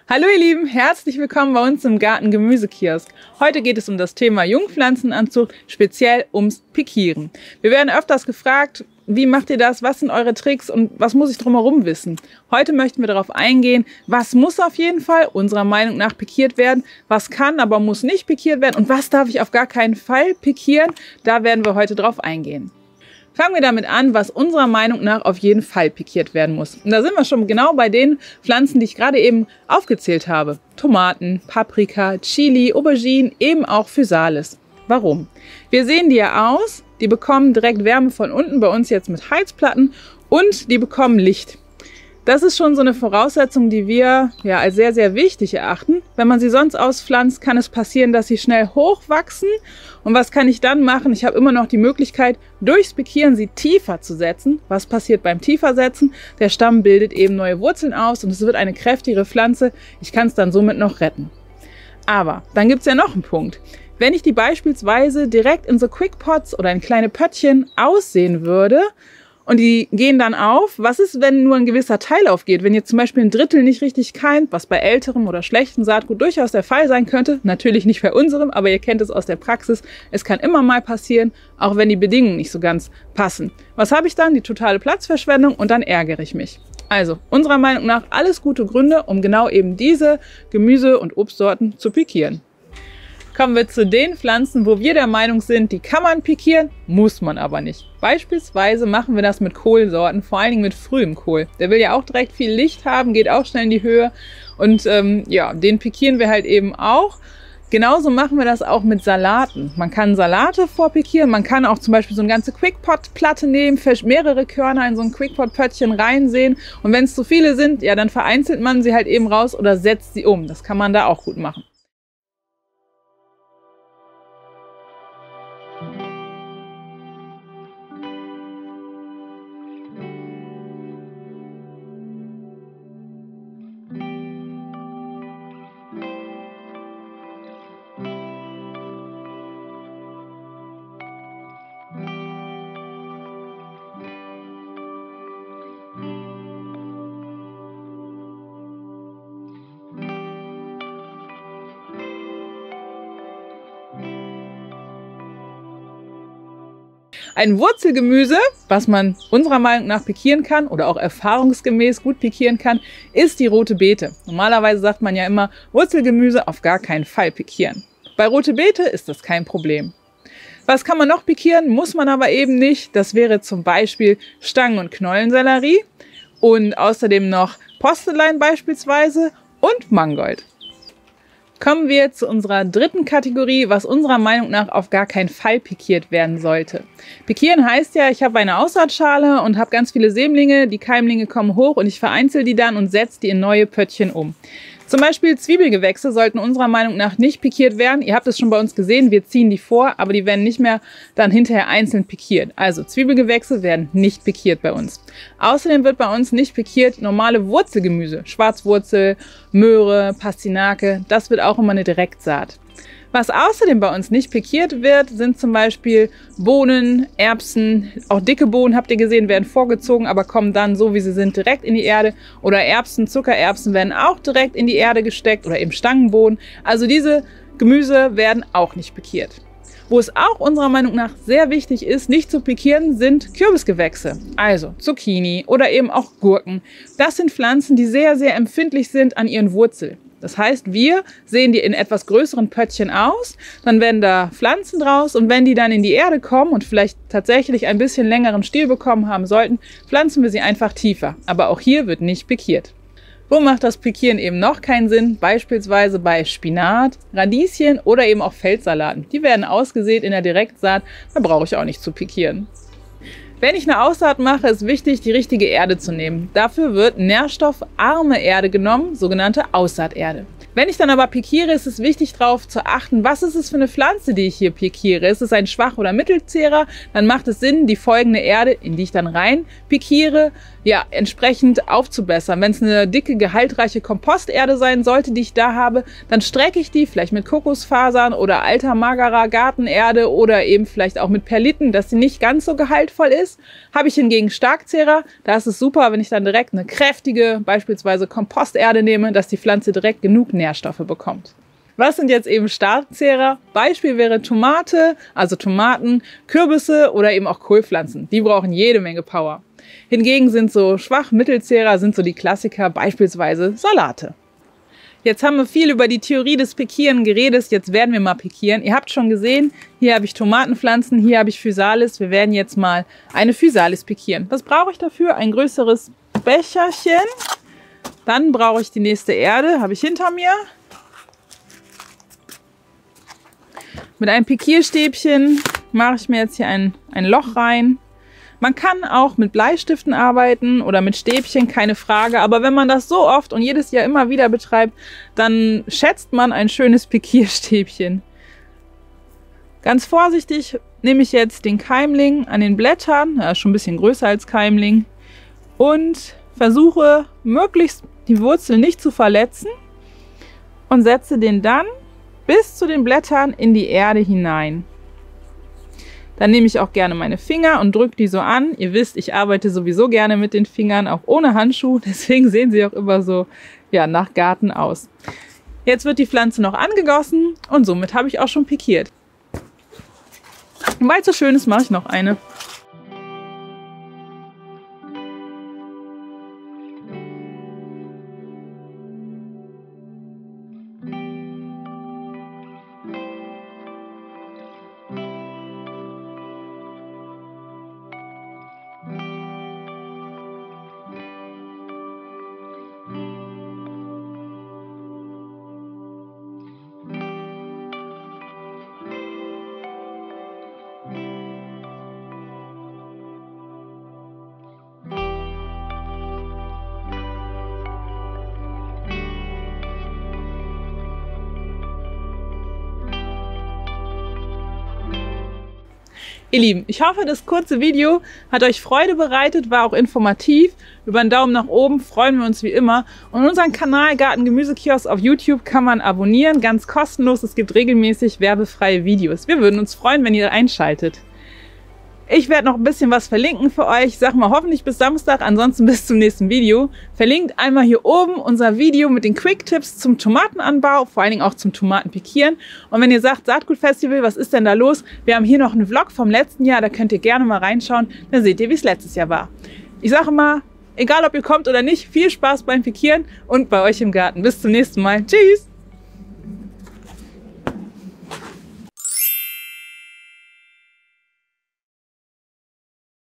Hallo ihr Lieben, herzlich willkommen bei uns im Garten-Gemüsekiosk. Heute geht es um das Thema Jungpflanzenanzucht, speziell ums Pikieren. Wir werden öfters gefragt, wie macht ihr das, was sind eure Tricks und was muss ich drumherum wissen? Heute möchten wir darauf eingehen, was muss auf jeden Fall unserer Meinung nach pikiert werden, was kann, aber muss nicht pikiert werden und was darf ich auf gar keinen Fall pikieren, da werden wir heute drauf eingehen. Fangen wir damit an, was unserer Meinung nach auf jeden Fall pikiert werden muss. Und da sind wir schon genau bei den Pflanzen, die ich gerade eben aufgezählt habe. Tomaten, Paprika, Chili, Auberginen, eben auch Physalis. Warum? Wir sehen die ja aus, die bekommen direkt Wärme von unten, bei uns jetzt mit Heizplatten, und die bekommen Licht. Das ist schon so eine Voraussetzung, die wir ja als sehr, sehr wichtig erachten. Wenn man sie sonst auspflanzt, kann es passieren, dass sie schnell hochwachsen. Und was kann ich dann machen? Ich habe immer noch die Möglichkeit, durchs Pikieren sie tiefer zu setzen. Was passiert beim Tiefersetzen? Der Stamm bildet eben neue Wurzeln aus und es wird eine kräftigere Pflanze. Ich kann es dann somit noch retten. Aber dann gibt es ja noch einen Punkt. Wenn ich die beispielsweise direkt in so Quickpots oder in kleine Pöttchen aussehen würde, und die gehen dann auf. Was ist, wenn nur ein gewisser Teil aufgeht? Wenn jetzt zum Beispiel ein Drittel nicht richtig keimt, was bei älterem oder schlechtem Saatgut durchaus der Fall sein könnte. Natürlich nicht bei unserem, aber ihr kennt es aus der Praxis. Es kann immer mal passieren, auch wenn die Bedingungen nicht so ganz passen. Was habe ich dann? Die totale Platzverschwendung und dann ärgere ich mich. Also, unserer Meinung nach alles gute Gründe, um genau eben diese Gemüse- und Obstsorten zu pikieren. Kommen wir zu den Pflanzen, wo wir der Meinung sind, die kann man pikieren, muss man aber nicht. Beispielsweise machen wir das mit Kohlsorten, vor allen Dingen mit frühem Kohl. Der will ja auch direkt viel Licht haben, geht auch schnell in die Höhe und ja, den pikieren wir halt eben auch. Genauso machen wir das auch mit Salaten. Man kann Salate vorpikieren, man kann auch zum Beispiel so eine ganze Quickpot-Platte nehmen, mehrere Körner in so ein Quickpot-Pöttchen reinsehen und wenn es zu viele sind, ja, dann vereinzelt man sie halt eben raus oder setzt sie um. Das kann man da auch gut machen. Ein Wurzelgemüse, was man unserer Meinung nach pikieren kann oder auch erfahrungsgemäß gut pikieren kann, ist die rote Beete. Normalerweise sagt man ja immer, Wurzelgemüse auf gar keinen Fall pikieren. Bei rote Beete ist das kein Problem. Was kann man noch pikieren, muss man aber eben nicht. Das wäre zum Beispiel Stangen- und Knollensellerie und außerdem noch Postelein beispielsweise und Mangold. Kommen wir zu unserer dritten Kategorie, was unserer Meinung nach auf gar keinen Fall pikiert werden sollte. Pikieren heißt ja, ich habe eine Aussaatschale und habe ganz viele Sämlinge, die Keimlinge kommen hoch und ich vereinzel die dann und setze die in neue Pöttchen um. Zum Beispiel Zwiebelgewächse sollten unserer Meinung nach nicht pikiert werden. Ihr habt es schon bei uns gesehen, wir ziehen die vor, aber die werden nicht mehr dann hinterher einzeln pikiert. Also Zwiebelgewächse werden nicht pikiert bei uns. Außerdem wird bei uns nicht pikiert normale Wurzelgemüse, Schwarzwurzel, Möhre, Pastinake, das wird auch immer eine Direktsaat. Was außerdem bei uns nicht pikiert wird, sind zum Beispiel Bohnen, Erbsen, auch dicke Bohnen, habt ihr gesehen, werden vorgezogen, aber kommen dann, so wie sie sind, direkt in die Erde. Oder Erbsen, Zuckererbsen werden auch direkt in die Erde gesteckt oder eben Stangenbohnen. Also diese Gemüse werden auch nicht pikiert. Wo es auch unserer Meinung nach sehr wichtig ist, nicht zu pikieren, sind Kürbisgewächse. Also Zucchini oder eben auch Gurken. Das sind Pflanzen, die sehr, sehr empfindlich sind an ihren Wurzeln. Das heißt, wir sehen die in etwas größeren Pöttchen aus, dann werden da Pflanzen draus und wenn die dann in die Erde kommen und vielleicht tatsächlich ein bisschen längeren Stiel bekommen haben sollten, pflanzen wir sie einfach tiefer. Aber auch hier wird nicht pikiert. Wo macht das Pikieren eben noch keinen Sinn? Beispielsweise bei Spinat, Radieschen oder eben auch Feldsalaten. Die werden ausgesät in der Direktsaat, da brauche ich auch nicht zu pikieren. Wenn ich eine Aussaat mache, ist wichtig, die richtige Erde zu nehmen. Dafür wird nährstoffarme Erde genommen, sogenannte Aussaaterde. Wenn ich dann aber pikiere, ist es wichtig darauf zu achten, was ist es für eine Pflanze, die ich hier pikiere. Ist es ein Schwach- oder Mittelzehrer, dann macht es Sinn, die folgende Erde, in die ich dann rein pikiere, ja, entsprechend aufzubessern. Wenn es eine dicke, gehaltreiche Komposterde sein sollte, die ich da habe, dann strecke ich die vielleicht mit Kokosfasern oder alter, magerer Gartenerde oder eben vielleicht auch mit Perliten, dass sie nicht ganz so gehaltvoll ist. Habe ich hingegen Starkzehrer, da ist es super, wenn ich dann direkt eine kräftige, beispielsweise Komposterde nehme, dass die Pflanze direkt genug Nährstoffe bekommt. Was sind jetzt eben Starkzehrer? Beispiel wäre Tomate, also Tomaten, Kürbisse oder eben auch Kohlpflanzen. Die brauchen jede Menge Power. Hingegen sind so Schwach-Mittelzehrer sind so die Klassiker, beispielsweise Salate. Jetzt haben wir viel über die Theorie des Pikieren geredet, jetzt werden wir mal pikieren. Ihr habt schon gesehen, hier habe ich Tomatenpflanzen, hier habe ich Physalis. Wir werden jetzt mal eine Physalis pikieren. Was brauche ich dafür? Ein größeres Becherchen. Dann brauche ich die nächste Erde, habe ich hinter mir. Mit einem Pikierstäbchen mache ich mir jetzt hier ein Loch rein. Man kann auch mit Bleistiften arbeiten oder mit Stäbchen, keine Frage. Aber wenn man das so oft und jedes Jahr immer wieder betreibt, dann schätzt man ein schönes Pikierstäbchen. Ganz vorsichtig nehme ich jetzt den Keimling an den Blättern, er ist schon ein bisschen größer als Keimling, und versuche möglichst die Wurzel nicht zu verletzen und setze den dann bis zu den Blättern in die Erde hinein. Dann nehme ich auch gerne meine Finger und drücke die so an. Ihr wisst, ich arbeite sowieso gerne mit den Fingern, auch ohne Handschuh. Deswegen sehen sie auch immer so, ja, nach Garten aus. Jetzt wird die Pflanze noch angegossen und somit habe ich auch schon pikiert. Und weil es so schön ist, mache ich noch eine. Ihr Lieben, ich hoffe, das kurze Video hat euch Freude bereitet, war auch informativ. Über einen Daumen nach oben freuen wir uns wie immer. Und unseren Kanal Garten-Gemüse-Kiosk auf YouTube kann man abonnieren, ganz kostenlos. Es gibt regelmäßig werbefreie Videos. Wir würden uns freuen, wenn ihr einschaltet. Ich werde noch ein bisschen was verlinken für euch. Ich sag mal hoffentlich bis Samstag, ansonsten bis zum nächsten Video. Verlinkt einmal hier oben unser Video mit den Quick-Tipps zum Tomatenanbau, vor allen Dingen auch zum Tomatenpikieren. Und wenn ihr sagt, Saatgutfestival, was ist denn da los? Wir haben hier noch einen Vlog vom letzten Jahr, da könnt ihr gerne mal reinschauen. Dann seht ihr, wie es letztes Jahr war. Ich sage mal, egal ob ihr kommt oder nicht, viel Spaß beim Pikieren und bei euch im Garten. Bis zum nächsten Mal. Tschüss!